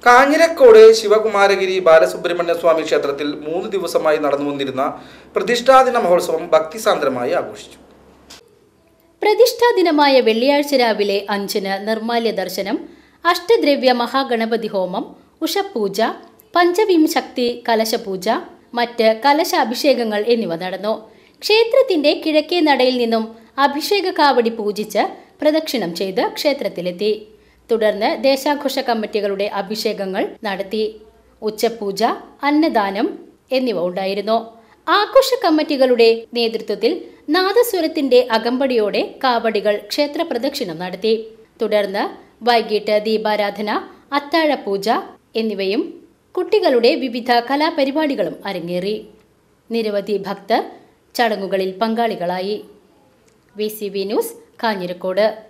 കാഞ്ഞിരക്കോട് ശിവകുമാരഗിരി ബാലസുബ്രഹ്മണ്യ സ്വാമി ക്ഷേത്രത്തിൽ 3 ദിവസമായി നടന്നുവന്നിരുന്ന പ്രതിഷ്ഠാദിന മഹോത്സവം ഭക്തിസാന്ദ്രമായി ആഘോഷിച്ചു. പ്രതിഷ്ഠാദിനമായ വെള്ളിയാഴ്ച രാവിലെ 5-ന് നിർമ്മാല്യ ദർശനം, അഷ്ടദ്രവ്യ മഹാഗണപതി ഹോമം, ഉഷപൂജ, പഞ്ചവിംശക്തി കലശപൂജ, മറ്റ് കലശാഭിഷേകങ്ങൾ എന്നിവ നടന്നു. ക്ഷേത്രത്തിന്റെ കിഴക്കേ നടയിൽ നിന്നും അഭിഷേക കാവടി പൂജിച്ച് പ്രദക്ഷിണം ചെയ്ത് ക്ഷേത്രത്തിലെത്തി. തുടർന്ന് ദേശാഘോഷ കമ്മിറ്റികളുടെ അഭിഷേകങ്ങൾ നടത്തി. ഉച്ചപൂജ, അന്നദാനം എന്നിവ ഉണ്ടായിരുന്നു. ആഘോഷ കമ്മിറ്റികളുടെ നേതൃത്വത്തിൽ നാദസ്വരത്തിന്റെ അകമ്പടിയോടെ കാവടികൾ ക്ഷേത്ര പ്രദക്ഷിണം നടത്തി. തുടർന്ന് വൈകിട്ട് ദീപാരാധന, അത്താഴപൂജ എന്നിവയും കുട്ടികളുടെ വിവിധ കലാപരിപാടികളും അരങ്ങേറി. നിരവധി ഭക്തർ ചടങ്ങുകളിൽ പങ്കാളികളായി. VCV news, Kanjirakode.